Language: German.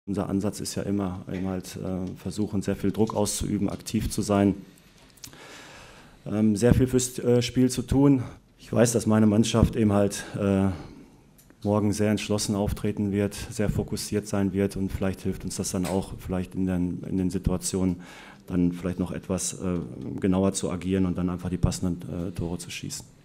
Unser Ansatz ist ja immer eben halt versuchen, sehr viel Druck auszuüben, aktiv zu sein, sehr viel fürs Spiel zu tun. Ich weiß, dass meine Mannschaft eben halt morgen sehr entschlossen auftreten wird, sehr fokussiert sein wird und vielleicht hilft uns das dann auch, vielleicht in den Situationen dann vielleicht noch etwas genauer zu agieren und dann einfach die passenden Tore zu schießen.